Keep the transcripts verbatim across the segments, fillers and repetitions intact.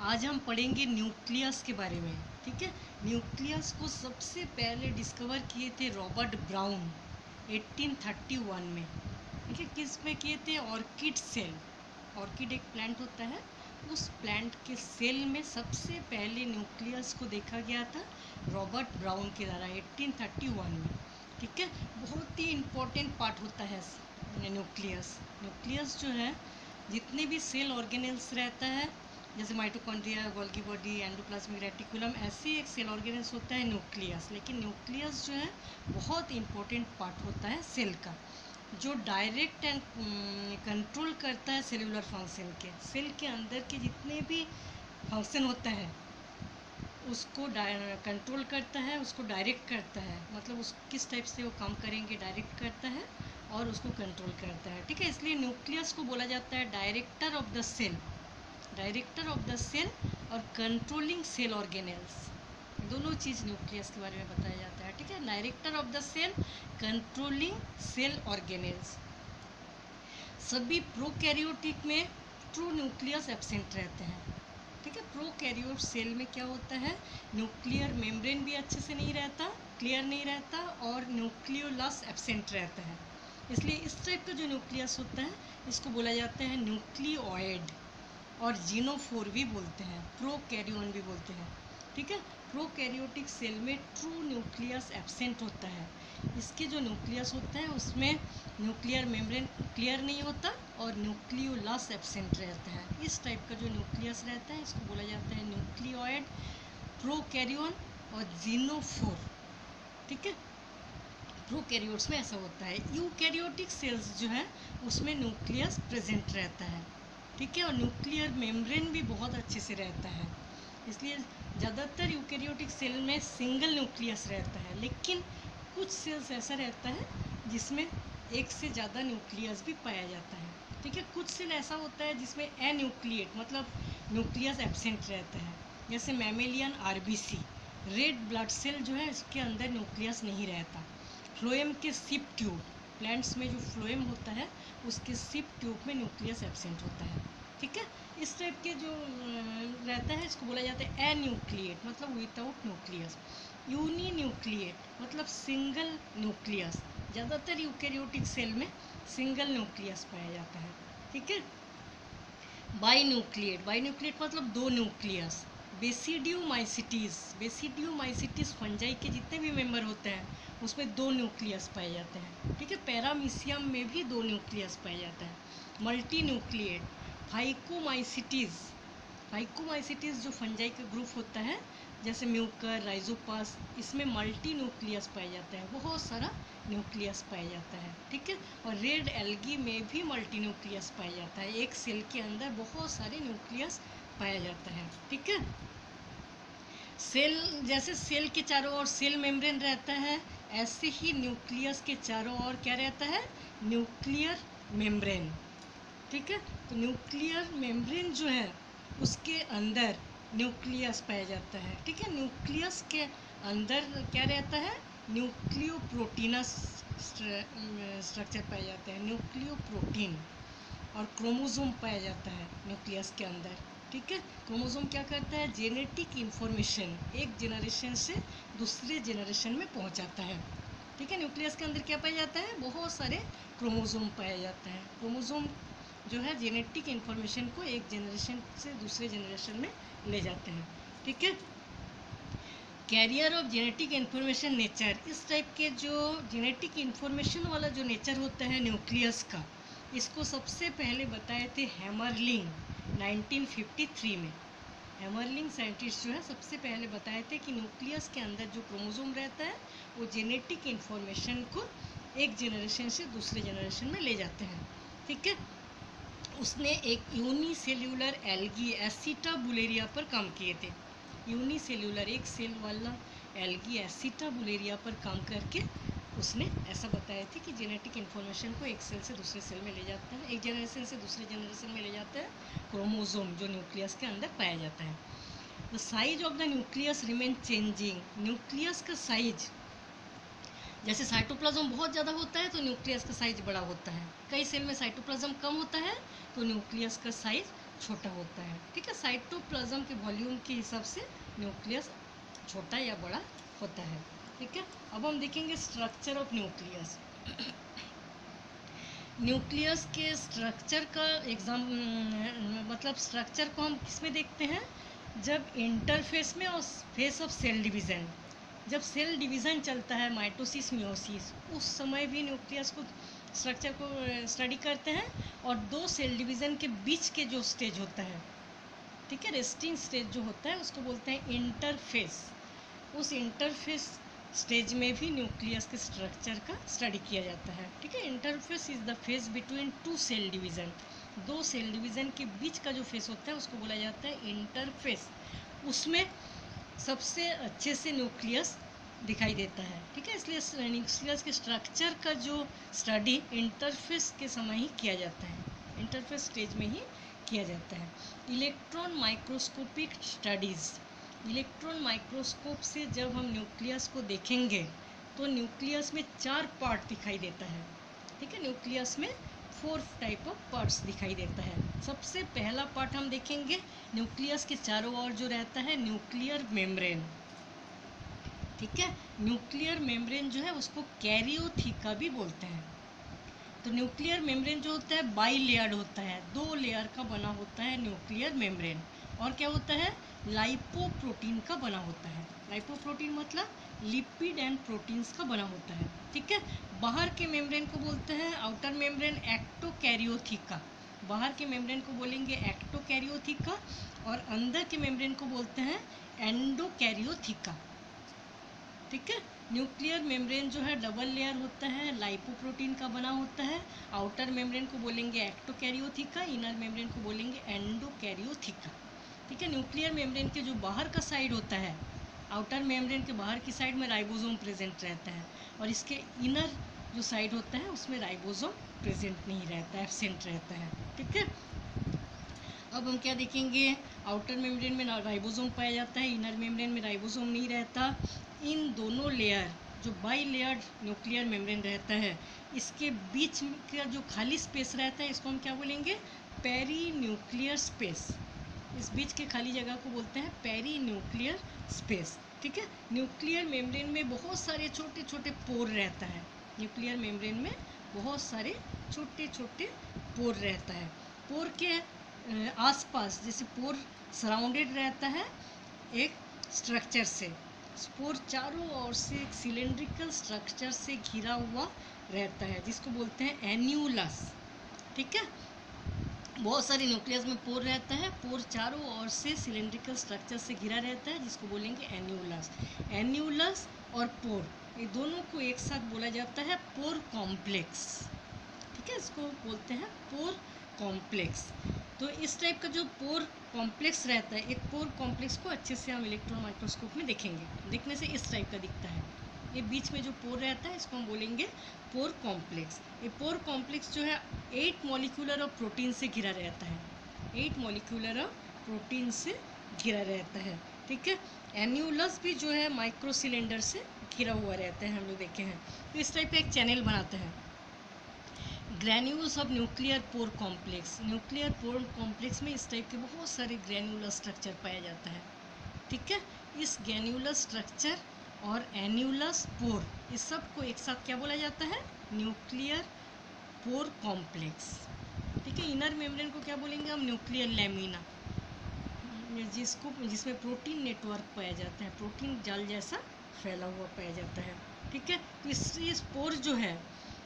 आज हम पढ़ेंगे न्यूक्लियस के बारे में। ठीक है, न्यूक्लियस को सबसे पहले डिस्कवर किए थे रॉबर्ट ब्राउन अठारह सौ इकतीस में। ठीक है, किस में किए थे? Orchid cell. ऑर्किड एक प्लांट होता है, उस प्लांट के सेल में सबसे पहले न्यूक्लियस को देखा गया था रॉबर्ट ब्राउन के द्वारा अठारह सौ इकतीस में। ठीक है, बहुत ही इम्पोर्टेंट पार्ट होता है न्यूक्लियस। न्यूक्लियस जो है, जितने भी सेल ऑर्गेनेल्स रहता है, जैसे mitochondria, Golgi body, endoplasmic reticulum, ऐसे एक सेल ऑर्गेनेल्स होता है न्यूक्लियस। लेकिन न्यूक्लियस जो है बहुत इंपॉर्टेंट पार्ट होता है सेल का, जो डायरेक्ट एंड कंट्रोल करता है सेलुलर फंक्शन के। सेल के अंदर के जितने भी फंक्शन होता है उसको कंट्रोल करता है, उसको डायरेक्ट करता है, मतलब उस किस टाइप से वो काम करेंगे डायरेक्ट करता है और उसको कंट्रोल करता है। ठीक है, इसलिए न्यूक्लियस को बोला जाता है director of the cell, director of the cell और कंट्रोलिंग सेल ऑर्गेनेल्स, दोनों चीज़ न्यूक्लियस के बारे में बताया जाता है। ठीक है, director of the cell, controlling cell organelles. सभी प्रोकैरियोटिक में ट्रू न्यूक्लियस एब्सेंट रहते हैं। ठीक है, प्रोकैरियोट सेल में क्या होता है, न्यूक्लियर मेम्ब्रेन भी अच्छे से नहीं रहता, क्लियर नहीं रहता, और न्यूक्लियोलस एब्सेंट रहता है। इसलिए इस टाइप का जो न्यूक्लियस होता है इसको बोला जाता है न्यूक्लियोइड, और जीनोफोर भी बोलते हैं, प्रोकैरियोन भी बोलते हैं। ठीक है, प्रोकैरियोटिक सेल में ट्रू न्यूक्लियस एब्सेंट होता है। इसके जो न्यूक्लियस होता है उसमें न्यूक्लियर मेम्ब्रेन क्लियर नहीं होता और न्यूक्लियोलस एब्सेंट रहता है। इस टाइप का जो न्यूक्लियस रहता है इसको बोला जाता है न्यूक्लियोइड, प्रोकैरियोन और जीनोफोर। ठीक है, प्रोकैरियोट्स में ऐसा होता है। यूकैरियोटिक सेल्स जो है उसमें न्यूक्लियस प्रेजेंट रहता है। ठीक है, और न्यूक्लियर मेम्ब्रेन भी बहुत अच्छे से रहता है। इसलिए ज़्यादातर यूकैरियोटिक सेल में सिंगल न्यूक्लियस रहता है, लेकिन कुछ सेल्स ऐसा रहता है जिसमें एक से ज़्यादा न्यूक्लियस भी पाया जाता है। ठीक है, कुछ सेल ऐसा होता है जिसमें एन्यूक्लिएट मतलब न्यूक्लियस एब्सेंट रहता है, जैसे mammalian RBC. Red blood cell जो है इसके अंदर न्यूक्लियस नहीं रहता। फ्लोएम के सिप ट्यूब, प्लांट्स में जो फ्लोएम होता है उसके सिप ट्यूब में न्यूक्लियस एब्सेंट होता है। ठीक है, इस टाइप के जो रहता है इसको बोला जाता है एन्यूक्लिएट मतलब विदाउट न्यूक्लियस। यूनी न्यूक्लिएट मतलब सिंगल न्यूक्लियस। ज़्यादातर यूकैरियोटिक सेल में सिंगल न्यूक्लियस पाया जाता है। ठीक है, बाई न्यूक्लिएट, बाई न्यूक्लिएट मतलब दो न्यूक्लियस। बेसिडियोमाइसिटीज, बेसिडियोमाइसिटीज फंजाई के जितने भी मेंबर होते हैं उसमें दो न्यूक्लियस पाए जाते हैं। ठीक है, पैरामीशियम में भी दो न्यूक्लियस पाया जाता है। मल्टी न्यूक्लिएट, फाइकोमाइसिटीज, फाइकोमाइसिटीज जो फंजाई का ग्रुप होता है जैसे म्यूकर, राइजोपास, इसमें मल्टी न्यूक्लियस पाया जाता है, बहुत सारा न्यूक्लियस पाया जाता है। ठीक है, और रेड एल्गी में भी मल्टी न्यूक्लियस पाया जाता है, एक सेल के अंदर बहुत सारे न्यूक्लियस पाया जाता है। ठीक है, सेल जैसे सेल के चारों ओर सेल मेम्ब्रेन रहता है, ऐसे ही न्यूक्लियस के चारों ओर क्या रहता है, न्यूक्लियर मेम्ब्रेन। ठीक है, तो न्यूक्लियर मेम्ब्रेन जो है उसके अंदर न्यूक्लियस पाया जाता है। ठीक है, न्यूक्लियस के अंदर क्या रहता है, न्यूक्लियोप्रोटीनस स्ट्रक्चर पाया जाता है, न्यूक्लियोप्रोटीन, और क्रोमोसोम पाया जाता है न्यूक्लियस के अंदर। ठीक है, क्रोमोसोम क्या करता है, जेनेटिक इंफॉर्मेशन एक जनरेशन से दूसरे जनरेशन में पहुंचाता है। ठीक है, न्यूक्लियस के अंदर क्या पाया जाता है, बहुत सारे क्रोमोसोम पाया जाता है। क्रोमोसोम जो है जेनेटिक इंफॉर्मेशन को एक जनरेशन से दूसरे जनरेशन में ले जाते हैं। ठीक है, carrier of genetic information nature, इस टाइप के जो जेनेटिक इंफॉर्मेशन वाला जो नेचर होता है न्यूक्लियस का, इसको सबसे पहले बताए थे हैमरलिंग नाइनटीन फिफ्टी थ्री में। हैमरलिंग साइंटिस्ट जो है सबसे पहले बताए थे कि न्यूक्लियस के अंदर जो क्रोमोसोम रहता है वो जेनेटिक इंफॉर्मेशन को एक जनरेशन से दूसरे जनरेशन में ले जाते हैं। ठीक है, उसने एक यूनिसेल्यूलर एल्गी एसिटाबुलेरिया पर काम किए थे। यूनिसेल्यूलर एक सेल वाला एल्गी एसिटाबुलेरिया पर काम करके उसने ऐसा बताया था कि जेनेटिक इन्फॉर्मेशन को एक सेल से दूसरे सेल में ले जाता है, एक जनरेशन से दूसरे जनरेशन में ले जाता है क्रोमोसोम जो न्यूक्लियस के अंदर पाया जाता है। The size of the nucleus remain changing, nucleus का साइज, जैसे साइटोप्लाज्म बहुत ज़्यादा होता है तो न्यूक्लियस का साइज बड़ा होता है, कई सेल में साइटोप्लाज्म कम होता है तो न्यूक्लियस का साइज छोटा होता है, ठीक है। साइटोप्लाज्म के वॉल्यूम के हिसाब से न्यूक्लियस छोटा या बड़ा होता है, ठीक है। अब हम देखेंगे स्ट्रक्चर ऑफ न्यूक्लियस। न्यूक्लियस के स्ट्रक्चर का एग्जाम मतलब स्ट्रक्चर को हम किस में देखते हैं, जब इंटरफेस में और फेस ऑफ सेल डिवीज़न, जब सेल डिवीज़न चलता है माइटोसिस मियोसिस, उस समय भी न्यूक्लियस को स्ट्रक्चर को स्टडी करते हैं। और दो सेल डिवीज़न के बीच के जो स्टेज होता है, ठीक है, रेस्टिंग स्टेज जो होता है उसको बोलते हैं इंटरफेस। उस इंटरफेस स्टेज में भी न्यूक्लियस के स्ट्रक्चर का स्टडी किया जाता है, ठीक है। Interphase is the phase between two cell division, दो सेल डिवीज़न के बीच का जो फेस होता है उसको बोला जाता है इंटरफेस। उसमें सबसे अच्छे से न्यूक्लियस दिखाई देता है, ठीक है। इसलिए न्यूक्लियस के स्ट्रक्चर का जो स्टडी इंटरफेस के समय ही किया जाता है, इंटरफेस स्टेज में ही किया जाता है। Electron microscopic studies, electron microscope से जब हम न्यूक्लियस को देखेंगे तो न्यूक्लियस में चार पार्ट दिखाई देता है, ठीक है। न्यूक्लियस में फोर टाइप ऑफ पार्ट्स दिखाई देता है। सबसे पहला पार्ट हम देखेंगे, न्यूक्लियस के चारों ओर जो रहता है न्यूक्लियर मेम्ब्रेन, ठीक है। न्यूक्लियर मेम्ब्रेन जो है उसको कैरियोथिका भी बोलते हैं। तो न्यूक्लियर मेम्ब्रेन जो होता है बाई लेयर्ड होता है, दो लेयर का बना होता है न्यूक्लियर मेम्ब्रेन। और क्या होता है, लाइपोप्रोटीन का बना होता है। लाइपोप्रोटीन मतलब लिपिड एंड प्रोटीन्स का बना होता है, ठीक है। बाहर के मेम्ब्रेन को बोलते हैं आउटर मेम्ब्रेन एक्टोकैरियोथिका, बाहर के मेम्ब्रेन को बोलेंगे एक्टोकैरियोथिका, और अंदर के मेम्ब्रेन को बोलते हैं एंडोकैरियोथिका, ठीक है। न्यूक्लियर मेम्ब्रेन जो है डबल लेयर होता है, लाइपोप्रोटीन का बना होता है। आउटर मेम्ब्रेन को बोलेंगे एक्टोकैरियोथिका, इनर मेम्ब्रेन को बोलेंगे एंडोकैरियोथिका, ठीक है। न्यूक्लियर मेम्ब्रेन के जो बाहर का साइड होता है, आउटर मेम्ब्रेन के बाहर की साइड में राइबोसोम प्रेजेंट रहता है, और इसके इनर जो साइड होता है उसमें राइबोसोम प्रेजेंट नहीं रहता है, एब्सेंट रहता है, ठीक है। अब हम क्या देखेंगे, आउटर मेम्ब्रेन में राइबोसोम पाया जाता है, इनर मेम्ब्रेन में राइबोसोम नहीं रहता। इन दोनों लेयर जो बाई लेयर्ड न्यूक्लियर मेम्ब्रेन रहता है, इसके बीच का जो खाली स्पेस रहता है इसको हम क्या बोलेंगे, पेरी न्यूक्लियर स्पेस। इस बीच के खाली जगह को बोलते हैं पेरी न्यूक्लियर स्पेस, ठीक है। न्यूक्लियर मेम्ब्रेन में बहुत सारे छोटे छोटे पोर रहता है, न्यूक्लियर मेम्ब्रेन में बहुत सारे छोटे छोटे पोर रहता है। पोर के आसपास जैसे पोर सराउंडेड रहता है एक स्ट्रक्चर से, स्पोर चारों ओर से एक सिलेंड्रिकल स्ट्रक्चर से घिरा हुआ रहता है जिसको बोलते हैं एन्यूलस, ठीक है। बहुत सारे न्यूक्लियस में पोर रहता है, पोर चारों ओर से सिलेंड्रिकल स्ट्रक्चर से घिरा रहता है जिसको बोलेंगे एन्यूलस। एन्यूलस और पोर ये दोनों को एक साथ बोला जाता है पोर कॉम्प्लेक्स, ठीक है। इसको बोलते हैं पोर कॉम्प्लेक्स। तो इस टाइप का जो पोर कॉम्प्लेक्स रहता है, एक पोर कॉम्प्लेक्स को अच्छे से हम इलेक्ट्रॉन माइक्रोस्कोप में देखेंगे, देखने से इस टाइप का दिखता है। ये बीच में जो पोर रहता है इसको हम बोलेंगे पोर कॉम्प्लेक्स। ये पोर कॉम्प्लेक्स जो है एट मॉलिक्यूलर ऑफ प्रोटीन से घिरा रहता है, एट मॉलिक्यूलर ऑफ प्रोटीन से घिरा रहता है, ठीक है। एन्यूलस भी जो है माइक्रो सिलेंडर से घिरा हुआ रहता है, हम लोग देखे हैं। तो इस टाइप का एक चैनल बनाता है। Granules of nuclear pore complex, nuclear pore complex में इस टाइप के बहुत सारे ग्रैन्युलर स्ट्रक्चर पाया जाता है, ठीक है। इस ग्रैन्युलर स्ट्रक्चर और एन्यूलस पोर इस सब को एक साथ क्या बोला जाता है, न्यूक्लियर पोर कॉम्प्लेक्स, ठीक है। इनर मेम्ब्रेन को क्या बोलेंगे हम, न्यूक्लियर लैमिना, जिसको जिसमें प्रोटीन नेटवर्क पाया जाता है, प्रोटीन जाल जैसा फैला हुआ पाया जाता है, ठीक है। तो इस इस पोर जो है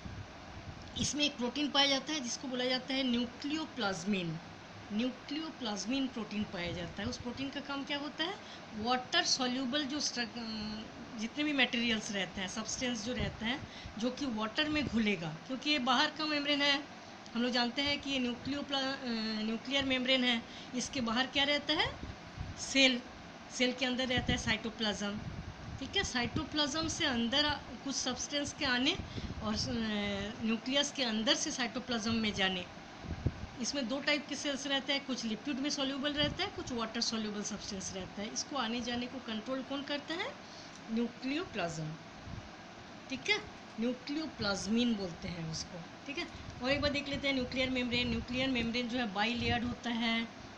इसमें एक प्रोटीन पाया जाता है जिसको बोला जाता है न्यूक्लियोप्लाज्मिन, न्यूक्लियोप्लाज्मिन प्रोटीन पाया जाता है। उस प्रोटीन का काम क्या होता है, वाटर सॉल्यूबल जो जितने भी मटेरियल्स रहते हैं, सब्सटेंस जो रहता है जो कि वाटर में घुलेगा, क्योंकि ये बाहर का मेम्ब्रेन है, हम लोग जानते हैं कि ये न्यूक्लियोप्ला न्यूक्लियर मेम्ब्रेन है। इसके बाहर क्या रहता है, सेल, सेल के अंदर रहता है साइटोप्लाज्म, ठीक है। साइटोप्लाज्म से अंदर कुछ सब्सटेंस के आने और न्यूक्लियस के अंदर से साइटोप्लाज्म में जाने, इसमें दो टाइप के सेल्स रहते हैं, कुछ लिक्विड में सॉल्यूबल रहता है, कुछ वाटर सॉल्यूबल सब्सटेंस रहता है। इसको आने जाने को कंट्रोल कौन करता है, न्यूक्लियोप्लाज्म, ठीक है। न्यूक्लियोप्लाज्मिन बोलते हैं उसको, ठीक है। और एक बार देख लेते हैं न्यूक्लियर मेम्ब्रेन। न्यूक्लियर मेम्ब्रेन जो है बाई लेयर्ड होता है,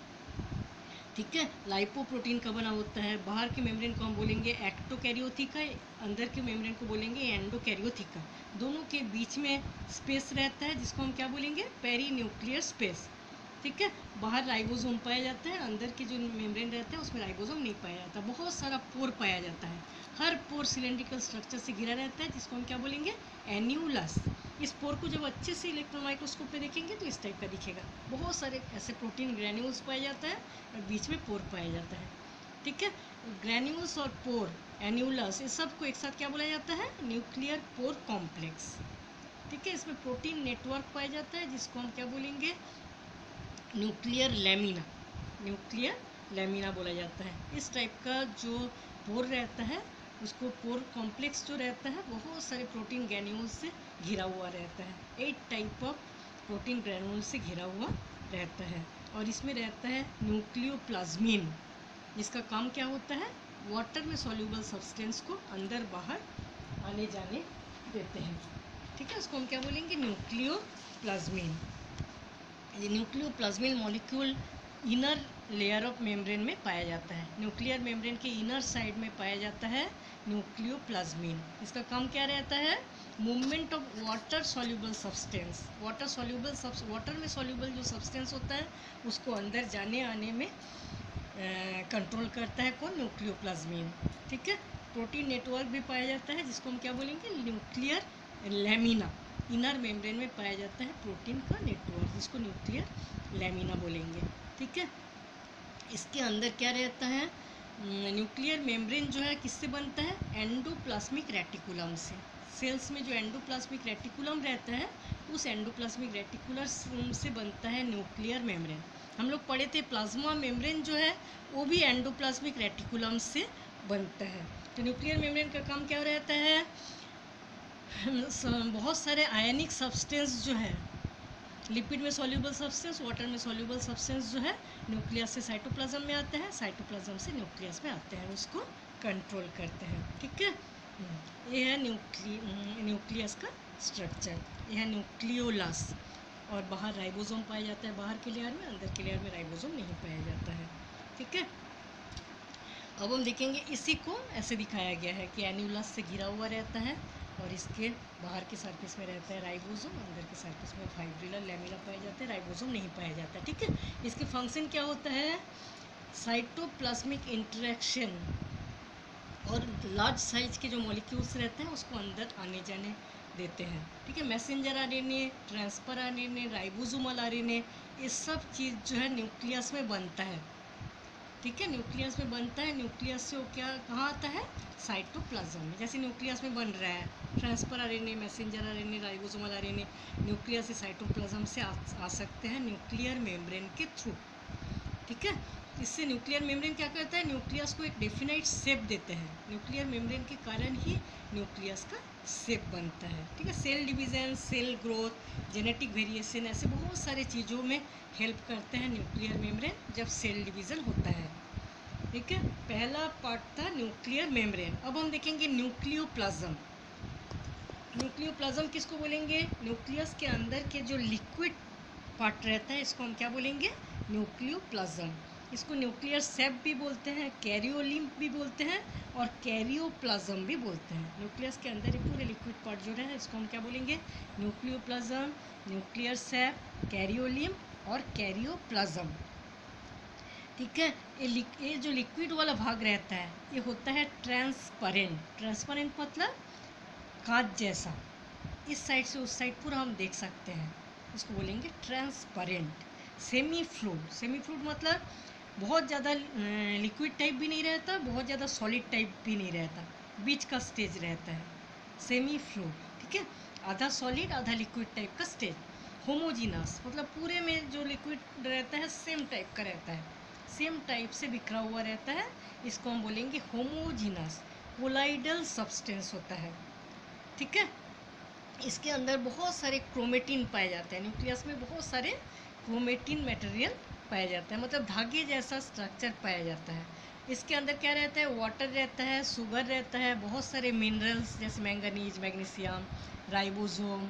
ठीक है। लाइपोप्रोटीन का बना होता है। बाहर के मेम्ब्रेन को हम बोलेंगे एक्टोकैरियोथिका, अंदर के मेम्ब्रेन को बोलेंगे एंडोकैरियोथिका। दोनों के बीच में स्पेस रहता है जिसको हम क्या बोलेंगे, पेरीन्यूक्लियर स्पेस। ठीक है। बाहर राइबोसोम पाया जाता है, अंदर के जो मेम्ब्रेन रहता है उसमें राइबोसोम नहीं पाया जाता। बहुत सारा पोर पाया जाता है, हर पोर सिलेंड्रिकल स्ट्रक्चर से घिरा रहता है जिसको हम क्या बोलेंगे, एन्यूलस। इस पोर को जब अच्छे से इलेक्ट्रॉन माइक्रोस्कोप पे देखेंगे तो इस टाइप का दिखेगा। बहुत सारे ऐसे प्रोटीन ग्रैन्यूल्स पाया जाता है और बीच में पोर पाया जाता है। ठीक है। ग्रैन्यूल्स और पोर, एन्यूलस, इस सब को एक साथ क्या बोला जाता है, न्यूक्लियर पोर कॉम्प्लेक्स। ठीक है। इसमें प्रोटीन नेटवर्क पाया जाता है जिसको हम क्या बोलेंगे, न्यूक्लियर लैमिना। न्यूक्लियर लैमिना बोला जाता है। इस टाइप का जो पोर रहता है उसको पोर कॉम्प्लेक्स जो रहता है बहुत सारे प्रोटीन ग्रैन्यूल्स से घिरा हुआ रहता है। Eight type of protein granules से घिरा हुआ रहता है। और इसमें रहता है न्यूक्लियोप्लाज्मिन, जिसका काम क्या होता है, वाटर में सॉल्यूबल सब्सटेंस को अंदर बाहर आने जाने देते हैं। ठीक है। उसको हम क्या बोलेंगे, न्यूक्लियोप्लाज्मिन। ये nucleoplasmin molecule inner layer of membrane में पाया जाता है। न्यूक्लियर मेम्ब्रेन के इनर साइड में पाया जाता है न्यूक्लियोप्लाज्मिन। इसका काम क्या रहता है, movement of water soluble substance. Water soluble subs water में सॉल्यूबल जो सब्सटेंस होता है उसको अंदर जाने आने में कंट्रोल करता है कौन, न्यूक्लियोप्लाज्मिन। ठीक है। प्रोटीन नेटवर्क भी पाया जाता है जिसको हम क्या बोलेंगे, न्यूक्लियर लैमिना। इनर मेम्ब्रेन में पाया जाता है प्रोटीन का नेटवर्क जिसको न्यूक्लियर लैमिना बोलेंगे। ठीक है। इसके अंदर क्या रहता है, न्यूक्लियर मेम्ब्रेन जो है किससे बनता है, एंडोप्लाज्मिक रेटिकुलम से। सेल्स में जो एंडोप्लाज्मिक रेटिकुलम रहता है उस एंडोप्लाज्मिक रेटिकुलर से बनता है न्यूक्लियर मेम्ब्रेन। हम लोग पढ़े थे प्लाज्मा मेम्ब्रेन जो है वो भी एंडोप्लाज्मिक रेटिकुलम से बनता है। तो न्यूक्लियर मेम्ब्रेन का काम क्या रहता है, बहुत सारे आयनिक सब्सटेंस जो है, लिपिड में सॉल्यूबल सब्सटेंस, वाटर में सॉल्यूबल सब्सटेंस जो है न्यूक्लियस से साइटोप्लाज्म में आते हैं, साइटोप्लाज्म से न्यूक्लियस में आते हैं, उसको कंट्रोल करते हैं। ठीक है। ये है न्यूक्ली न्यूक्लियस का स्ट्रक्चर। यह है न्यूक्लियोलस। और बाहर राइबोसोम पाया जाता है बाहर के लेयर में, अंदर के लेयर में राइबोसोम नहीं पाया जाता है। ठीक है। अब हम देखेंगे इसी को ऐसे दिखाया गया है कि एन्यूलस से घिरा हुआ रहता है और इसके बाहर के सरफेस में रहता है राइबोसोम, अंदर के सरफेस में फाइब्रिलर लैमिना पाए जाते हैं, राइबोसोम नहीं पाया जाता। ठीक है। इसके फंक्शन क्या होता है, साइटोप्लाज्मिक इंटरेक्शन और लार्ज साइज के जो मॉलिक्यूल्स रहते हैं उसको अंदर आने जाने देते हैं। ठीक है। Messenger RNA, transfer RNA, ribosomal RNA, ये सब चीज़ जो है न्यूक्लियस में बनता है। ठीक है। न्यूक्लियस में बनता है, न्यूक्लियस से वो क्या कहाँ आता है, साइटोप्लाज्म में। जैसे न्यूक्लियस में बन रहा है transfer RNA, messenger RNA, ribosomal RNA, nucleus से साइटोप्लाज्म से आ, आ सकते हैं न्यूक्लियर मेम्ब्रेन के थ्रू। ठीक है। इससे न्यूक्लियर मेम्ब्रेन क्या करता है, न्यूक्लियस को एक डेफिनाइट शेप देते हैं। न्यूक्लियर मेम्ब्रेन के कारण ही न्यूक्लियस का शेप बनता है। ठीक है। Cell division, cell growth, genetic variation, ऐसे बहुत सारे चीज़ों में हेल्प करते हैं न्यूक्लियर मेम्ब्रेन जब सेल डिवीज़न होता है। ठीक है। पहला पार्ट था न्यूक्लियर मेम्ब्रेन। अब हम देखेंगे न्यूक्लियोप्लाज्म। न्यूक्लियोप्लाज्म किसको बोलेंगे, न्यूक्लियस के अंदर के जो लिक्विड पार्ट रहता है इसको हम क्या बोलेंगे, न्यूक्लियोप्लाज्म। इसको न्यूक्लियर सेप भी बोलते हैं, कैरियोलिम्फ भी बोलते हैं और कैरियोप्लाज्म भी बोलते हैं। न्यूक्लियस के अंदर ये पूरे लिक्विड पार्ट जो है इसको हम क्या बोलेंगे, न्यूक्लियोप्लाज्म, न्यूक्लियर सेप, कैरियोलिम्फ और कैरियोप्लाज्म। ठीक है। ये ये जो लिक्विड वाला भाग रहता है ये होता है ट्रांसपेरेंट। ट्रांसपेरेंट मतलब कांच जैसा, इस साइड से उस साइड पूरा हम देख सकते हैं, इसको बोलेंगे transparent. Semi fluid, semi fluid मतलब बहुत ज़्यादा लिक्विड टाइप भी नहीं रहता, बहुत ज़्यादा सॉलिड टाइप भी नहीं रहता, बीच का स्टेज रहता है सेमी फ्लूइड। ठीक है। आधा सॉलिड आधा लिक्विड टाइप का स्टेज। होमोजीनस मतलब पूरे में जो लिक्विड रहता है सेम टाइप का रहता है, सेम टाइप से बिखरा हुआ रहता है, इसको हम बोलेंगे होमोजीनस। कोलाइडल सब्सटेंस होता है। ठीक है। इसके अंदर बहुत सारे क्रोमेटिन पाए जाते हैं। न्यूक्लियस में बहुत सारे क्रोमेटिन मटेरियल पाया जाता है, मतलब धागे जैसा स्ट्रक्चर पाया जाता है। इसके अंदर क्या रहता है, वाटर रहता है, शुगर रहता है, बहुत सारे मिनरल्स जैसे manganese, magnesium, ribosome,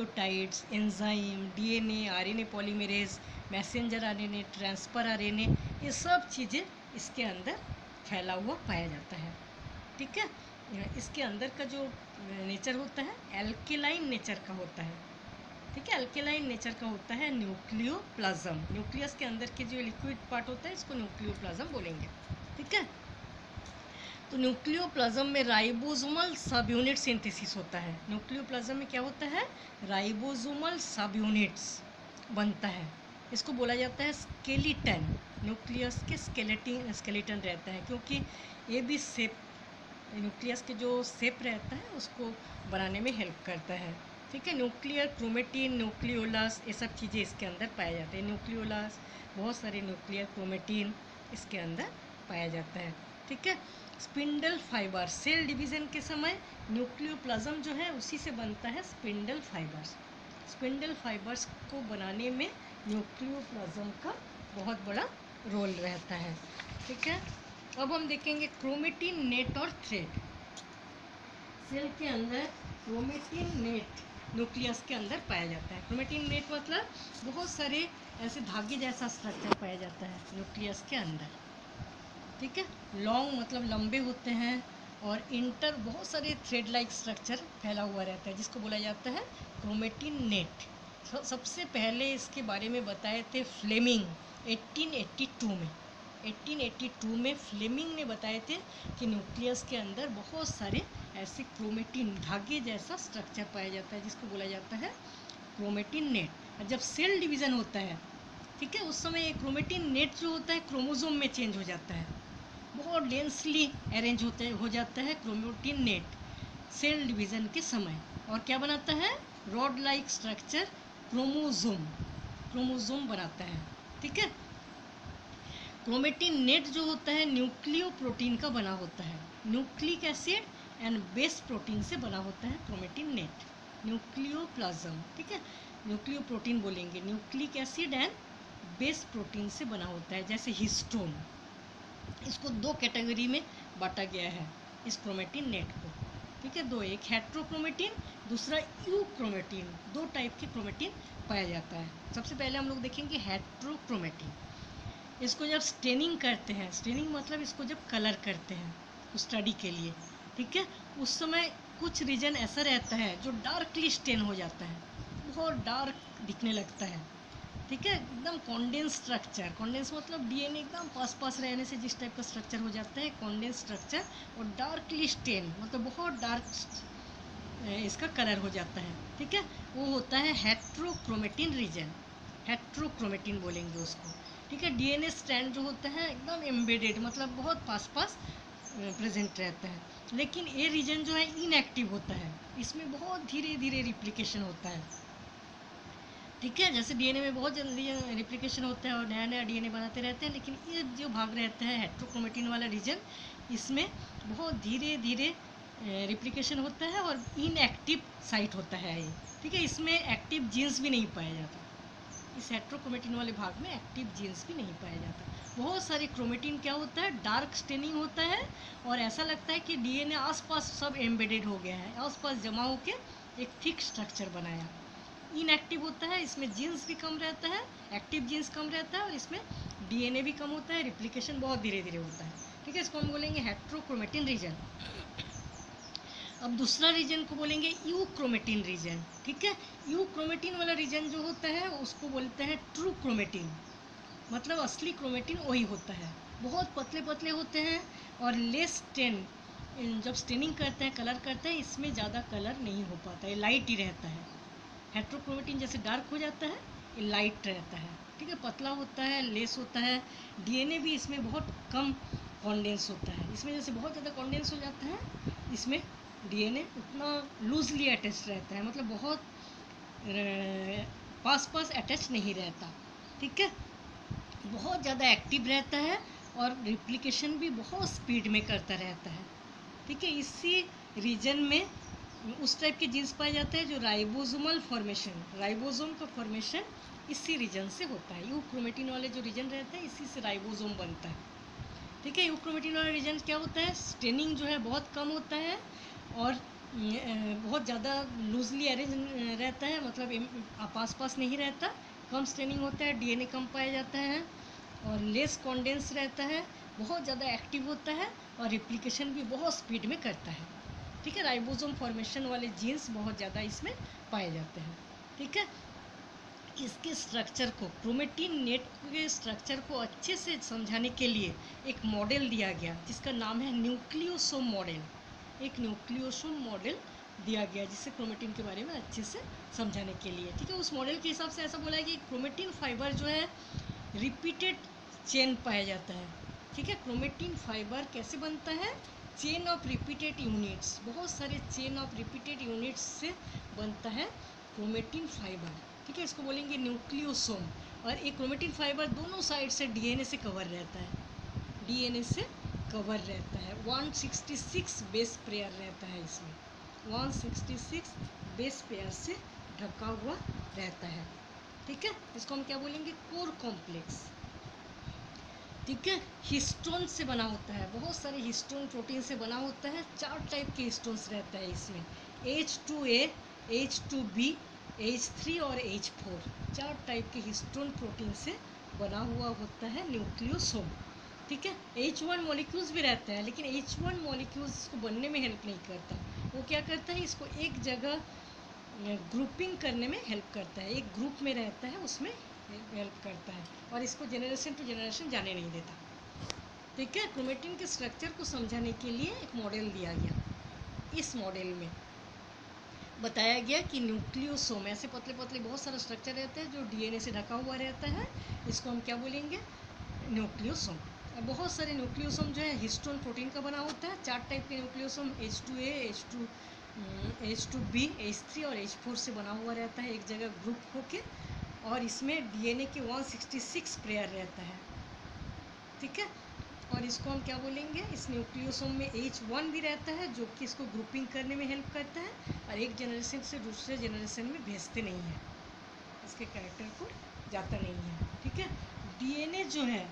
nucleotides, enzyme, DNA, RNA polymerase, messenger RNA, transfer RNA, ये सब चीज़ें इसके अंदर फैला हुआ पाया जाता है। ठीक है, इसके अंदर का जो नेचर होता है एल्केलाइन नेचर का होता है। ठीक है, अल्केलाइन नेचर का होता है न्यूक्लियोप्लाज्म। न्यूक्लियस के अंदर के जो लिक्विड पार्ट होता है इसको न्यूक्लियोप्लाज्म बोलेंगे। ठीक है, तो न्यूक्लियोप्लाज्म में राइबोसोमल सब यूनिट सिंथेसिस होता है। न्यूक्लियोप्लाज्म में क्या होता है, राइबोसोमल सब यूनिट्स बनता है। इसको बोला जाता है स्केलेटन। न्यूक्लियस के स्केलेटन स्केलेटन रहता है, क्योंकि ये भी शेप न्यूक्लियस के जो शेप रहता है उसको बनाने में हेल्प करता है। ठीक है, न्यूक्लियर क्रोमेटिन, न्यूक्लियोलस, ये सब चीज़ें इसके अंदर पाया जाते हैं। न्यूक्लियोलस, बहुत सारे न्यूक्लियर क्रोमेटिन इसके अंदर पाया जाता है। ठीक है, स्पिंडल फाइबर, सेल डिवीज़न के समय न्यूक्लियोप्लाज्म जो है उसी से बनता है स्पिंडल फाइबर्स। स्पिंडल फाइबर्स को बनाने में न्यूक्लियोप्लाज्म का बहुत बड़ा रोल रहता है। ठीक है, अब हम देखेंगे क्रोमेटिन नेट और थ्रेड। सेल के अंदर क्रोमेटिन नेट न्यूक्लियस के अंदर पाया जाता है। क्रोमेटिन नेट मतलब बहुत सारे ऐसे धागे जैसा स्ट्रक्चर पाया जाता है न्यूक्लियस के अंदर। ठीक है, लॉन्ग मतलब लंबे होते हैं, और इंटर बहुत सारे थ्रेड लाइक स्ट्रक्चर फैला हुआ रहता है जिसको बोला जाता है क्रोमेटिन नेट। सबसे पहले इसके बारे में बताए थे फ्लेमिंग अठारह सौ बयासी में। अठारह सौ बयासी में फ्लेमिंग ने बताए थे कि न्यूक्लियस के अंदर बहुत सारे ऐसे क्रोमेटिन धागे जैसा स्ट्रक्चर पाया जाता है जिसको बोला जाता है क्रोमेटिन नेट। जब सेल डिवीज़न होता है, ठीक है, उस समय ये क्रोमेटिन नेट जो होता है क्रोमोसोम में चेंज हो जाता है, बहुत डेंसली अरेंज होते हो जाता है क्रोमेटिन नेट सेल डिवीज़न के समय, और क्या बनाता है, rod like structure chromosome chromosome बनाता है। ठीक है, क्रोमेटिन नेट जो होता है न्यूक्लियो प्रोटीन का बना होता है। Nucleic acid and base protein से बना होता है क्रोमेटिन नेट। न्यूक्लियोप्लाज्म, ठीक है, न्यूक्लियो प्रोटीन बोलेंगे, nucleic acid and base protein से बना होता है, जैसे हिस्टोन। इसको दो कैटेगरी में बांटा गया है इस क्रोमेटिन नेट को। ठीक है, दो, एक हेट्रोक्रोमेटिन, दूसरा यूक्रोमेटिन। दो टाइप के क्रोमेटिन पाया जाता है। सबसे पहले हम लोग देखेंगे हेट्रोक्रोमेटिन। इसको जब स्टेनिंग करते हैं, स्टेनिंग मतलब इसको जब कलर करते हैं स्टडी के लिए, ठीक है, उस समय कुछ रीजन ऐसा रहता है जो डार्कली स्टेन हो जाता है, बहुत डार्क दिखने लगता है। ठीक है, एकदम कॉन्डेंस स्ट्रक्चर, कॉन्डेंस मतलब डीएनए एकदम पास पास रहने से जिस टाइप का स्ट्रक्चर हो जाता है कॉन्डेंस स्ट्रक्चर, और डार्कली स्टेन मतलब बहुत डार्क इसका कलर हो जाता है। ठीक है, वो होता है हेट्रोक्रोमेटिन रीजन, हेट्रोक्रोमेटिन बोलेंगे उसको। ठीक है, डीएनए स्ट्रैंड जो होता है एकदम एम्बेडेड मतलब बहुत पास पास प्रेजेंट रहता है, लेकिन ये रीजन जो है इनएक्टिव होता है, इसमें बहुत धीरे धीरे रिप्लिकेशन होता है। ठीक है, जैसे डीएनए में बहुत जल्दी रिप्लिकेशन होता है और नया नया डीएनए बनाते रहते हैं, लेकिन ये जो भाग रहता है हेट्रोक्रोमेटिन वाला रीजन, इसमें बहुत धीरे धीरे रिप्लिकेशन होता है और इनएक्टिव साइट होता है ये। ठीक है, इसमें एक्टिव जीन्स भी नहीं पाया जाता, इस हेट्रोक्रोमेटिन वाले भाग में एक्टिव जीन्स भी नहीं पाया जाता। बहुत सारे क्रोमेटिन क्या होता है, डार्क स्टेनिंग होता है, और ऐसा लगता है कि डीएनए आसपास सब एम्बेडेड हो गया है, आसपास जमा होकर एक थिक स्ट्रक्चर बनाया। इनएक्टिव होता है, इसमें जीन्स भी कम रहता है, एक्टिव जीन्स कम रहता है, और इसमें डीएनए भी कम होता है, रिप्लिकेशन बहुत धीरे धीरे होता है। ठीक है, इसको हम बोलेंगे हेट्रोक्रोमेटिन रीजन। अब दूसरा रीजन को बोलेंगे यूक्रोमेटिन रीजन। ठीक है, यूक्रोमेटिन वाला रीजन जो होता है उसको बोलते हैं ट्रू क्रोमेटिन, मतलब असली क्रोमेटिन वही होता है, बहुत पतले पतले होते हैं और लेस स्टेन, जब स्टेनिंग करते हैं कलर करते हैं इसमें ज़्यादा कलर नहीं हो पाता है, लाइट ही रहता है। हेट्रोक्रोमेटिन जैसे डार्क हो जाता है, ये लाइट रहता है। ठीक है, पतला होता है, लेस होता है, डीएनए भी इसमें बहुत कम कॉन्डेंस होता है, इसमें जैसे बहुत ज़्यादा कॉन्डेंस हो जाता है, इसमें डीएनए उतना लूजली अटैच रहता है, मतलब बहुत पास पास अटैच नहीं रहता। ठीक है, बहुत ज़्यादा एक्टिव रहता है और रिप्लिकेशन भी बहुत स्पीड में करता रहता है। ठीक है, इसी रीजन में उस टाइप के जीन्स पाए जाते हैं जो राइबोसोमल फॉर्मेशन, राइबोसोम का फॉर्मेशन इसी रीजन से होता है। यूक्रोमेटिन वाले जो रीजन रहते हैं इसी से राइबोसोम बनता है। ठीक है, यूक्रोमेटिन वाला रीजन क्या होता है, स्टेनिंग जो है बहुत कम होता है और बहुत ज़्यादा लूजली अरेंज रहता है, मतलब पास पास नहीं रहता, कम स्टेनिंग होता है, डीएनए कम पाया जाता है, और लेस कॉन्डेंस रहता है, बहुत ज़्यादा एक्टिव होता है और रिप्लिकेशन भी बहुत स्पीड में करता है। ठीक है, राइबोसोम फॉर्मेशन वाले जीन्स बहुत ज़्यादा इसमें पाए जाते हैं। ठीक है, इसके स्ट्रक्चर को, क्रोमेटिन नेट के स्ट्रक्चर को अच्छे से समझाने के लिए एक मॉडल दिया गया जिसका नाम है न्यूक्लियोसोम मॉडल। एक न्यूक्लियोसोम मॉडल दिया गया जिससे क्रोमेटिन के बारे में अच्छे से समझाने के लिए। ठीक है, उस मॉडल के हिसाब से ऐसा बोला है कि क्रोमेटिन फाइबर जो है रिपीटेड चेन पाया जाता है। ठीक है, क्रोमेटिन फाइबर कैसे बनता है? चेन ऑफ रिपीटेड यूनिट्स, बहुत सारे चेन ऑफ रिपीटेड यूनिट्स से बनता है क्रोमेटिन फाइबर। ठीक है, इसको बोलेंगे न्यूक्लियोसोम। और एक क्रोमेटिन फाइबर दोनों साइड से डीएनए से कवर रहता है, डीएनए से कवर रहता है। एक सौ छियासठ बेस पेयर रहता है इसमें, एक सौ छियासठ बेस पेयर से ढका हुआ रहता है। ठीक है, इसको हम क्या बोलेंगे? Core complex. ठीक है, हिस्टोन से बना होता है, बहुत सारे हिस्टोन प्रोटीन से बना होता है। चार टाइप के हिस्टोन्स रहता है इसमें, H two A, H two B, H three और एच फोर। चार टाइप के हिस्टोन प्रोटीन से बना हुआ होता है न्यूक्लियोसोम। ठीक है, एच वन मॉलिक्यूल्स भी रहता है, लेकिन एच वन मॉलिक्यूल्स इसको बनने में हेल्प नहीं करता। वो क्या करता है? इसको एक जगह ग्रुपिंग करने में हेल्प करता है, एक ग्रुप में रहता है उसमें हेल्प करता है, और इसको जनरेशन टू जनरेशन जाने नहीं देता। ठीक है, क्रोमेटिन के स्ट्रक्चर को समझाने के लिए एक मॉडल दिया गया। इस मॉडल में बताया गया कि न्यूक्लियोसोम, ऐसे पतले पतले बहुत सारा स्ट्रक्चर रहता है जो डीएनए से ढका हुआ रहता है, इसको हम क्या बोलेंगे? न्यूक्लियोसोम। और बहुत सारे न्यूक्लियोसोम जो है हिस्टोन प्रोटीन का बना होता है। चार टाइप के nucleosome, H two A, H two H two B, H three और एच फोर से बना हुआ रहता है एक जगह ग्रुप होके, और इसमें डीएनए के एक सौ छियासठ पेयर रहता है। ठीक है, और इसको हम क्या बोलेंगे? इस न्यूक्लियोसोम में एच वन भी रहता है जो कि इसको ग्रुपिंग करने में हेल्प करता है, और एक जनरेशन से दूसरे जनरेशन में भेजते नहीं है, इसके कैरेक्टर को जाता नहीं है। ठीक है, डीएनए जो है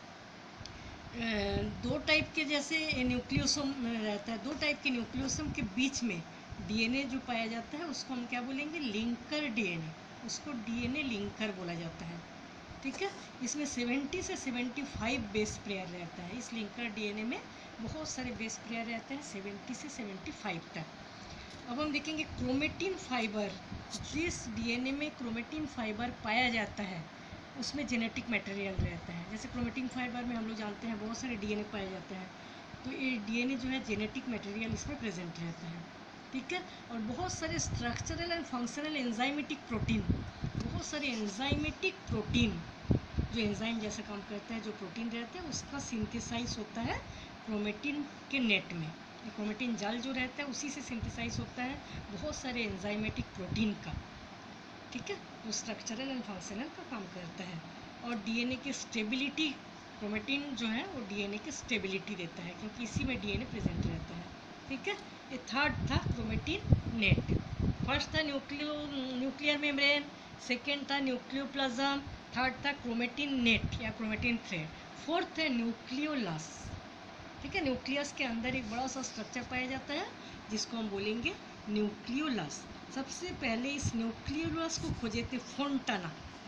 दो टाइप के, जैसे न्यूक्लियोसोम रहता है, दो टाइप के न्यूक्लियोसोम के बीच में डीएनए जो पाया जाता है उसको हम क्या बोलेंगे? Linker DNA. उसको डीएनए लिंकर बोला जाता है। ठीक है, इसमें सत्तर से पचहत्तर बेस पेयर रहता है। इस लिंकर डीएनए में बहुत सारे बेस पेयर रहते हैं, सत्तर से पचहत्तर तक। अब हम देखेंगे क्रोमेटिन फाइबर। जिस डीएनए में क्रोमेटिन फाइबर पाया जाता है उसमें जेनेटिक मटेरियल रहता है। जैसे क्रोमेटिन फाइबर में हम लोग जानते हैं बहुत सारे डीएनए पाए जाते हैं, तो ये डीएनए जो है जेनेटिक मटेरियल इसमें प्रेजेंट रहता है। ठीक है, और बहुत सारे structural and functional enzymatic protein, बहुत सारे एंजाइमेटिक प्रोटीन जो एंजाइम जैसा काम करता है, जो प्रोटीन रहता है उसका सिंथेसाइज होता है क्रोमेटिन के नेट में। क्रोमेटिन जाल जो रहता है उसी से सिंथेसाइज होता है बहुत सारे एंजाइमेटिक प्रोटीन का। ठीक है, वो स्ट्रक्चरल एंड फंक्शनल का काम करता है। और डीएनए की स्टेबिलिटी, क्रोमेटिन जो है वो डीएनए की स्टेबिलिटी देता है क्योंकि इसी में डीएनए प्रेजेंट रहता है। ठीक है, ये थर्ड था क्रोमेटिन नेट। फर्स्ट था न्यूक्लियो न्यूक्लियर मेम्ब्रेन, सेकेंड था न्यूक्लियोप्लाज्म, थर्ड था क्रोमेटिन नेट या क्रोमेटिन थ्रेड, फोर्थ है न्यूक्लियोलस। ठीक है, न्यूक्लियस के अंदर एक बड़ा सा स्ट्रक्चर पाया जाता है जिसको हम बोलेंगे न्यूक्लियोलस। सबसे पहले इस न्यूक्लियोलस को खोजे थे फोंटाना,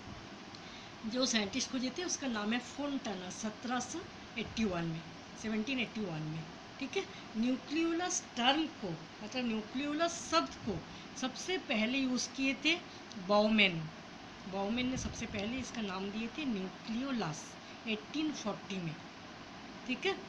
जो साइंटिस्ट खोजे थे उसका नाम है फोंटाना, सत्रह सौ इक्यासी में, सत्रह सौ इक्यासी में। ठीक है, न्यूक्लियोलस टर्म को, मतलब न्यूक्लियोलस शब्द को सबसे पहले यूज़ किए थे बाउमेन। बाउमेन ने सबसे पहले इसका नाम दिए थे न्यूक्लियोलस अठारह सौ चालीस में। ठीक है,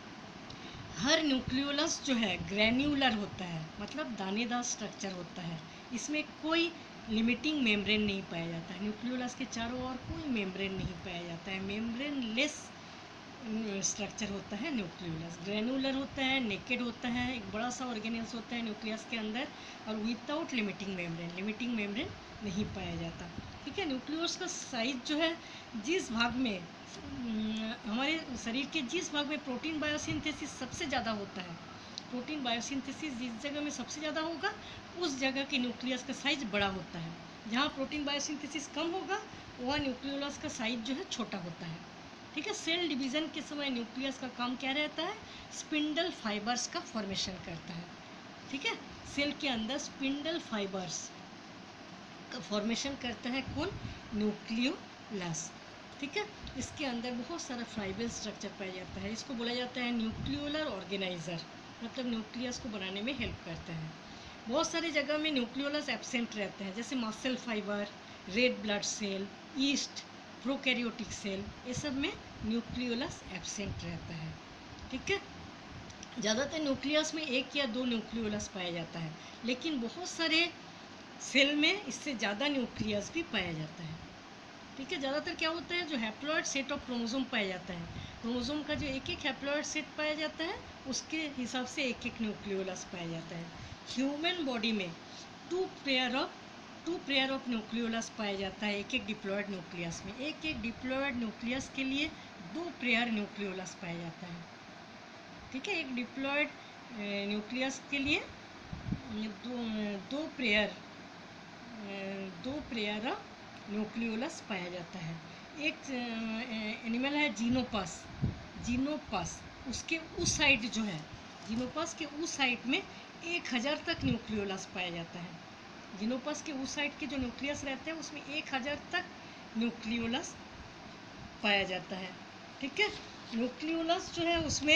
हर न्यूक्लियोलस जो है ग्रैन्युलर होता है, मतलब दानेदार स्ट्रक्चर होता है। इसमें कोई लिमिटिंग मेम्ब्रेन नहीं पाया जाता है। न्यूक्लियोलस के चारों ओर कोई मेम्ब्रेन नहीं पाया जाता है, मेम्ब्रेन लेस स्ट्रक्चर होता है न्यूक्लियोलस। ग्रैन्युलर होता है, नेकेड होता है, एक बड़ा सा ऑर्गेनेल्स होता है न्यूक्लियस के अंदर, और without limiting membrane, limiting membrane नहीं पाया जाता। ठीक है, न्यूक्लियस का साइज जो है, जिस भाग में हमारे शरीर के जिस भाग में प्रोटीन बायोसिंथेसिस सबसे ज़्यादा होता है, प्रोटीन बायोसिंथेसिस जिस जगह में सबसे ज़्यादा होगा उस जगह के न्यूक्लियस का साइज बड़ा होता है। जहाँ प्रोटीन बायोसिंथेसिस कम होगा वहाँ न्यूक्लियोलस का साइज जो है छोटा होता है। ठीक है, सेल डिवीज़न के समय न्यूक्लियस का काम क्या रहता है? स्पिंडल फाइबर्स का फॉर्मेशन करता है। ठीक है, सेल के अंदर स्पिंडल फाइबर्स का फॉर्मेशन करता है कौन? न्यूक्लियोलस। ठीक है। इसके अंदर बहुत सारा फाइब्रिल स्ट्रक्चर पाया जाता है। इसको बोला जाता है न्यूक्लियोलर ऑर्गेनाइजर, मतलब न्यूक्लियस को बनाने में हेल्प करता है। बहुत सारी जगह में न्यूक्लियोलस एब्सेंट रहते हैं, जैसे muscle fibre, red blood cell, yeast, prokaryotic cell, ये सब में न्यूक्लियोलस एब्सेंट रहता है। ठीक है। ज़्यादातर न्यूक्लियस में एक या दो न्यूक्लियोलस पाया जाता है, लेकिन बहुत सारे सेल में इससे ज़्यादा न्यूक्लियस भी पाया जाता है। ठीक है। ज़्यादातर क्या होता है, जो हैप्लॉइड सेट ऑफ क्रोमोसोम पाया जाता है, क्रोमोसोम का जो एक एक हैप्लॉइड सेट पाया जाता है उसके हिसाब से एक एक न्यूक्लियोलस पाया जाता है। ह्यूमन बॉडी में two pair of two pair of nucleolus पाया जाता है एक एक डिप्लॉयड न्यूक्लियस में। एक एक डिप्लॉयड न्यूक्लियस के लिए दो पेयर न्यूक्लियोलस पाया जाता है। ठीक है। एक डिप्लॉयड न्यूक्लियस के लिए दो दो पेयर दो पेयर न्यूक्लियोलस पाया जाता है। एक एनिमल है जीनोपस, जीनोपस उसके उस साइड जो है, जीनोपस के उस साइड में एक हज़ार तक न्यूक्लियोलस पाया जाता है। जीनोपस के उस साइड के जो न्यूक्लियस रहते हैं उसमें एक हज़ार तक न्यूक्लियोलस पाया जाता है। ठीक है। न्यूक्लियोलस जो है उसमें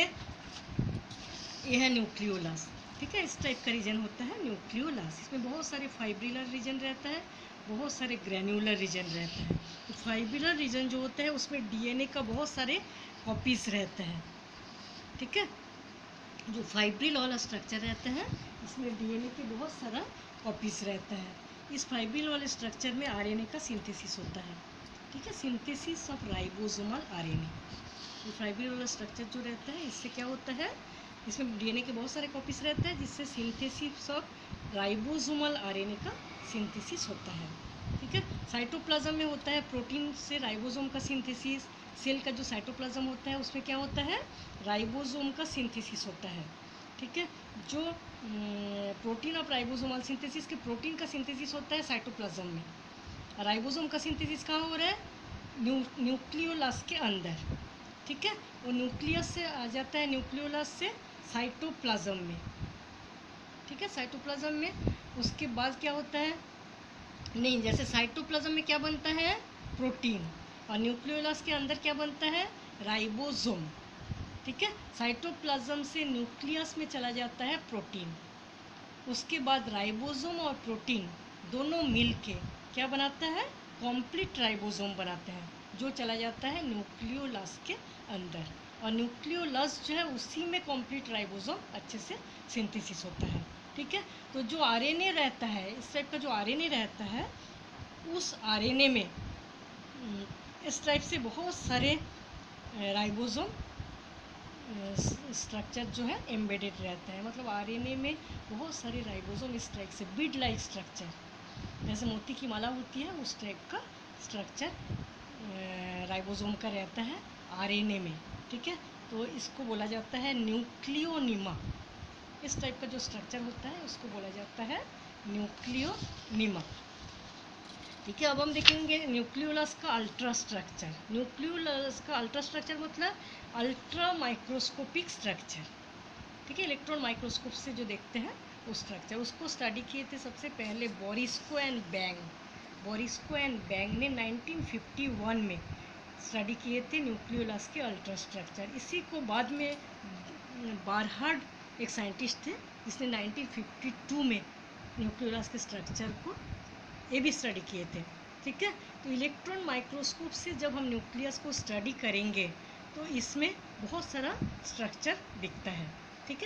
यह है न्यूक्लियोलस। ठीक है। इस टाइप का रीजन होता है न्यूक्लियोलस। इसमें बहुत सारे फाइब्रिलर रीजन रहता है, बहुत सारे ग्रैन्युलर रीजन रहता है। तो फाइब्रिलर रीजन जो होता है उसमें डीएनए का बहुत सारे कॉपीज रहता है। ठीक है। जो फाइब्रिल वाला स्ट्रक्चर रहता है इसमें डीएनए के बहुत सारा कॉपीज रहता है। इस फाइब्रिल वाले स्ट्रक्चर में आरएनए का सिंथेसिस होता है। ठीक है। सिंथेसिस ऑफ राइबोसोमल आरएनए, ये फाइब्रिल वाला स्ट्रक्चर जो रहता है इससे क्या होता है, इसमें डीएनए के बहुत सारे कॉपीज रहते हैं जिससे सिंथेसिस ऑफ राइबोसोमल आरएनए का सिंथेसिस होता है। ठीक है। साइटोप्लाज्म में होता है प्रोटीन से राइबोसोम का सिंथेसिस। सेल का जो साइटोप्लाज्म होता है उसमें क्या होता है, राइबोसोम का सिंथेसिस होता है। ठीक है। जो प्रोटीन ऑफ राइबोसोमल सिंथेसिस के प्रोटीन का सिंथेसिस होता है साइटोप्लाज्म में। राइबोसोम का सिंथेसिस कहाँ हो रहा है, न्यू न्यूक्लियोलस के अंदर। ठीक है। वो न्यूक्लियस से आ जाता है, न्यूक्लियोलस से साइटोप्लाज्म में। ठीक है। साइटोप्लाज्म में उसके बाद क्या होता है, नहीं, जैसे साइटोप्लाज्म में क्या बनता है, प्रोटीन, और न्यूक्लियोलस के अंदर क्या बनता है, राइबोसोम। ठीक है। साइटोप्लाज्म से न्यूक्लियस में चला जाता है प्रोटीन, उसके बाद राइबोसोम और प्रोटीन दोनों मिल के क्या बनाता है, कॉम्प्लीट राइबोसोम बनाते हैं, जो चला जाता है न्यूक्लियोलस के अंदर। और न्यूक्लियोलस जो है उसी में कॉम्प्लीट राइबोसोम अच्छे से सिंथेसिस होता है। ठीक है। तो जो आरएनए रहता है, इस टाइप का जो आरएनए रहता है, उस आरएनए में इस टाइप से बहुत सारे राइबोसोम स्ट्रक्चर जो है एम्बेडेड रहता है। मतलब आरएनए में बहुत सारे राइबोसोम इस टाइप से बीड लाइक स्ट्रक्चर, जैसे मोती की माला होती है उस टाइप का स्ट्रक्चर राइबोसोम का रहता है आरएनए में। ठीक है। तो इसको बोला जाता है न्यूक्लियोनिमा। इस टाइप का जो स्ट्रक्चर होता है उसको बोला जाता है न्यूक्लियोनिमा। ठीक है। अब हम देखेंगे न्यूक्लियोलस का अल्ट्रा स्ट्रक्चर। न्यूक्लियोलस का अल्ट्रा स्ट्रक्चर मतलब अल्ट्रा माइक्रोस्कोपिक स्ट्रक्चर। ठीक है। इलेक्ट्रॉन माइक्रोस्कोप से जो देखते हैं वो स्ट्रक्चर, उसको स्टडी किए थे सबसे पहले Borysko and Bang. Borysko and Bang ने नाइनटीन फिफ्टी वन में स्टडी किए थे न्यूक्लियोलस के अल्ट्रा स्ट्रक्चर। इसी को बाद में बारहार्ड एक साइंटिस्ट थे जिसने नाइनटीन फिफ्टी टू में न्यूक्लियोलस के स्ट्रक्चर को ये भी स्टडी किए थे। ठीक है। तो इलेक्ट्रॉन माइक्रोस्कोप से जब हम न्यूक्लियस को स्टडी करेंगे तो इसमें बहुत सारा स्ट्रक्चर दिखता है। ठीक है।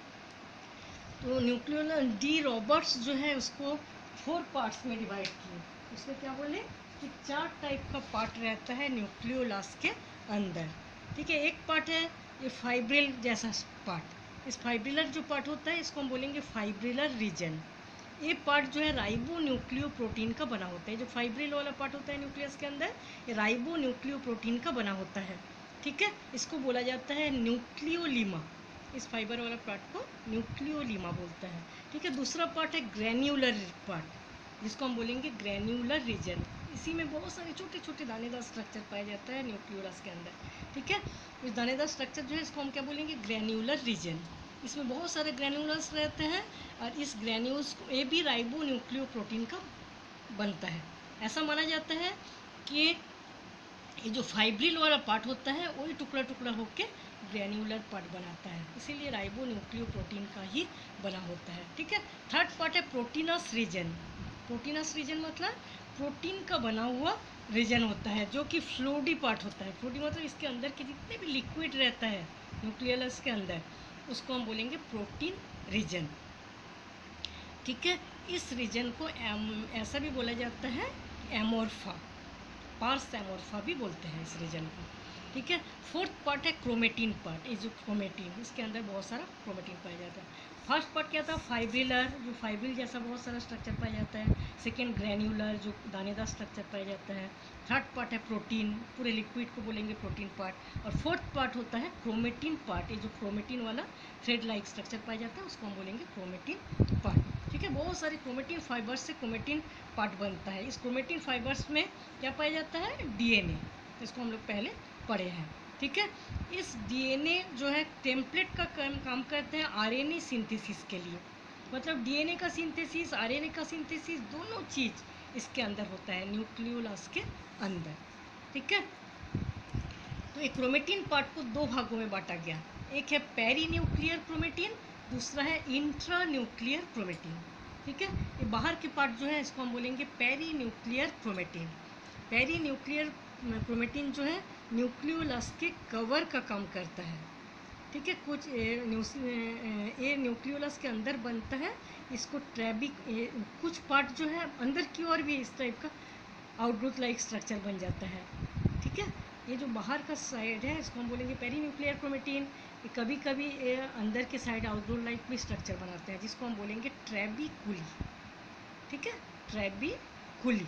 तो न्यूक्लियोलस डी रॉबर्ट्स जो है उसको फोर पार्ट्स में डिवाइड किए। उसमें क्या बोले कि चार टाइप का पार्ट रहता है न्यूक्लियोलस के अंदर। ठीक है। एक पार्ट है ये फाइब्रिल जैसा पार्ट। इस फाइब्रिलर जो पार्ट होता है इसको हम बोलेंगे फाइब्रिलर रीजन। ये पार्ट जो है राइबो न्यूक्लियो प्रोटीन का बना होता है। जो फाइब्रिल वाला पार्ट होता है न्यूक्लियस के अंदर, ये राइबो न्यूक्लियो प्रोटीन का बना होता है। ठीक है। इसको बोला जाता है न्यूक्लियोलीमा। इस फाइबर वाला पार्ट को न्यूक्लियोलीमा बोलता है। ठीक है। दूसरा पार्ट है ग्रैन्युलर पार्ट, जिसको हम बोलेंगे ग्रैन्युलर रीजन। इसी में बहुत सारे छोटे छोटे दानेदार स्ट्रक्चर पाया जाता है न्यूक्लियोलस के अंदर। ठीक है। इस दानेदार स्ट्रक्चर जो है इसको हम क्या बोलेंगे, ग्रैन्युलर रीजन। इसमें बहुत सारे ग्रैन्युलस रहते हैं और इस ग्रैन्यूल्स को ये भी राइबो न्यूक्लियो प्रोटीन का बनता है। ऐसा माना जाता है कि ये जो फाइब्रिल वाला पार्ट होता है वही टुकड़ा टुकड़ा होकर ग्रैन्युलर पार्ट बनाता है, इसीलिए राइबो न्यूक्लियोप्रोटीन का ही बना होता है। ठीक है, थर्ड पार्ट है प्रोटीनस रीजन। प्रोटीनस रीजन मतलब प्रोटीन का बना हुआ रीजन होता है जो कि फ्लूइडी पार्ट होता है। फ्लूइडी मतलब इसके अंदर के जितने भी लिक्विड रहता है न्यूक्लियस के अंदर, उसको हम बोलेंगे प्रोटीन रीजन। ठीक है, इस रीजन को एम ऐसा भी बोला जाता है एमोर्फा, पार्स एमोर्फा भी बोलते हैं इस रीजन को। ठीक है, फोर्थ पार्ट है क्रोमेटिन पार्ट। ये जो क्रोमेटिन, इसके अंदर बहुत सारा क्रोमेटिन पाया जाता है। फर्स्ट पार्ट क्या था, फाइब्रिलर, जो फाइब्रिल जैसा बहुत सारा स्ट्रक्चर पाया जाता है। सेकेंड ग्रैन्युलर, जो दानेदार स्ट्रक्चर पाया जाता है। थर्ड पार्ट है प्रोटीन, पूरे लिक्विड को बोलेंगे प्रोटीन पार्ट। और फोर्थ पार्ट होता है क्रोमेटिन पार्ट, ये जो क्रोमेटिन वाला थ्रेड लाइक स्ट्रक्चर पाया जाता है उसको हम बोलेंगे क्रोमेटिन पार्ट। ठीक है, बहुत सारे क्रोमेटिन फाइबर्स से क्रोमेटिन पार्ट बनता है। इस क्रोमेटिन फाइबर्स में क्या पाया जाता है, डीएनए, इसको हम लोग पहले पढ़े हैं। ठीक है, इस डीएनए जो है टेम्पलेट का काम काम करते हैं आरएनए सिंथेसिस के लिए। मतलब डीएनए का सिंथेसिस, आरएनए का सिंथेसिस, दोनों चीज़ इसके अंदर होता है न्यूक्लियोलस के अंदर। ठीक है, तो एक क्रोमेटिन पार्ट को दो भागों में बांटा गया, एक है पेरी न्यूक्लियर क्रोमेटिन, दूसरा है इंट्रा न्यूक्लियर क्रोमेटिन। ठीक है, ये बाहर के पार्ट जो है इसको हम बोलेंगे peri nuclear chromatin. Peri nuclear chromatin जो है न्यूक्लियोलस के कवर का काम करता है। ठीक है, कुछ ये न्यूक्लियोलस के अंदर बनता है, इसको ट्रैबिक, कुछ पार्ट जो है अंदर की ओर भी इस टाइप का आउटग्रोथ लाइक स्ट्रक्चर बन जाता है। ठीक है, ये जो बाहर का साइड है इसको हम बोलेंगे पेरी न्यूक्लियर क्रोमेटिन। कभी कभी ये अंदर के साइड आउटग्रोथ लाइक भी स्ट्रक्चर बनाते हैं जिसको हम बोलेंगे ट्रैबिकुली। ठीक है, ट्रैबिकुली।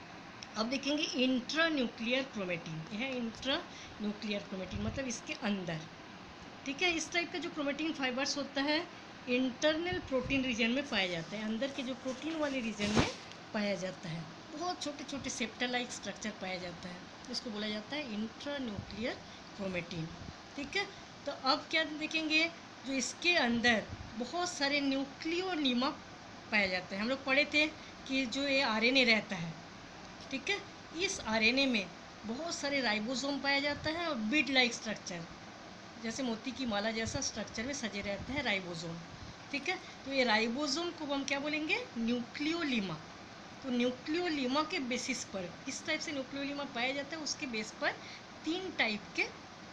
अब देखेंगे इंट्रा न्यूक्लियर क्रोमेटिन, यह है इंट्रा न्यूक्लियर क्रोमेटिन मतलब इसके अंदर। ठीक है, इस टाइप का जो क्रोमेटिन फाइबर्स होता है इंटरनल प्रोटीन रीजन में पाया जाता है, अंदर के जो प्रोटीन वाले रीजन में पाया जाता है। बहुत छोटे छोटे सेप्टर लाइक स्ट्रक्चर पाया जाता है, इसको बोला जाता है इंट्रा न्यूक्लियर क्रोमेटिन। ठीक है, तो अब क्या देखेंगे, जो इसके अंदर बहुत सारे न्यूक्लियोनिमा पाया जाता है। हम लोग पढ़े थे कि जो ये आरएनए रहता है, ठीक है, इस आरएनए में बहुत सारे राइबोसोम पाया जाता है और बीड लाइक स्ट्रक्चर, जैसे मोती की माला जैसा स्ट्रक्चर में सजे रहते हैं राइबोसोम। ठीक है, तो ये राइबोसोम को हम क्या बोलेंगे, न्यूक्लियोलीमा। तो न्यूक्लियोलीमा के बेसिस पर, किस टाइप से न्यूक्लियोलीमा पाया जाता है उसके बेस पर तीन टाइप के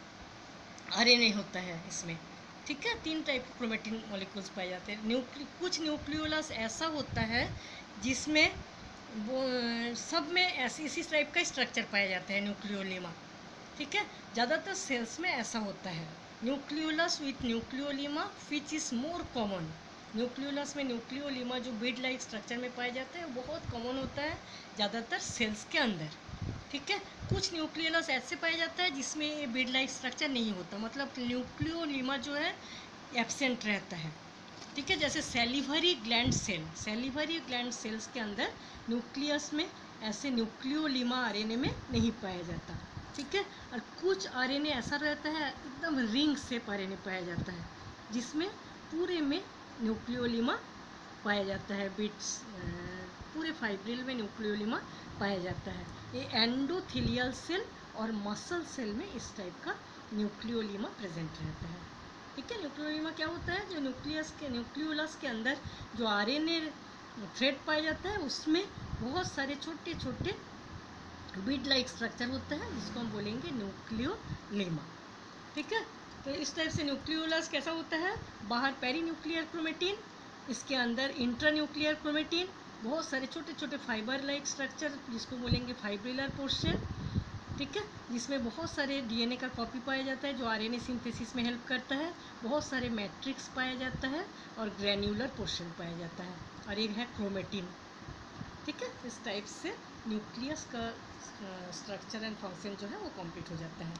आरएनए होता है इसमें। ठीक है, तीन टाइप के क्रोमेटिन मॉलिक्यूल्स पाए जाते हैं। न्यूक्ली कुछ न्यूक्लियोलस ऐसा होता है जिसमें वो सब में ऐसे इसी टाइप का स्ट्रक्चर पाया जाता है न्यूक्लियोलीमा। ठीक है, ज़्यादातर सेल्स में ऐसा होता है nucleolus with nucleolonema which is more common. Nucleolus में न्यूक्लियोलीमा जो बीड लाइक स्ट्रक्चर में पाया जाता है वो बहुत कॉमन होता है ज़्यादातर सेल्स के अंदर। ठीक है, कुछ न्यूक्लियोलस ऐसे पाया जाता है जिसमें ये बीड लाइक स्ट्रक्चर नहीं होता, मतलब न्यूक्लियोलीमा जो है एब्सेंट रहता है। ठीक है, जैसे salivary gland cell, salivary gland cells के अंदर न्यूक्लियस में ऐसे न्यूक्लियोलीमा आरएनए में नहीं पाया जाता। ठीक है, और कुछ आरएनए ऐसा रहता है एकदम रिंग शेप आरएनए पाया जाता है जिसमें पूरे में न्यूक्लियोलीमा पाया जाता है, बिट्स पूरे फाइब्रिल में न्यूक्लियोलीमा पाया जाता है। ये एंडोथेलियल सेल और मसल सेल में इस टाइप का न्यूक्लियोलीमा प्रेजेंट रहता है। ठीक है, न्यूक्लियोलीमा क्या होता है, जो न्यूक्लियस के न्यूक्लियोलस के अंदर जो आरएनए थ्रेड पाया जाता है उसमें बहुत सारे छोटे छोटे बीड लाइक स्ट्रक्चर होता है जिसको हम बोलेंगे न्यूक्लियोलीमा। ठीक है, तो इस टाइप से न्यूक्लियोलस कैसा होता है, बाहर पेरी न्यूक्लियर क्रोमेटिन, इसके अंदर इंट्रा न्यूक्लियर क्रोमेटिन, बहुत सारे छोटे छोटे फाइबर लाइक स्ट्रक्चर जिसको बोलेंगे फाइब्रिलर पोर्शन। ठीक है, जिसमें बहुत सारे डीएनए का कॉपी पाया जाता है जो आरएनए सिंथेसिस में हेल्प करता है, बहुत सारे मैट्रिक्स पाया जाता है और ग्रैन्युलर पोर्शन पाया जाता है, और एक है क्रोमेटिन। ठीक है, इस टाइप से न्यूक्लियस का स्ट्रक्चर एंड फंक्शन जो है वो कंप्लीट हो जाता है।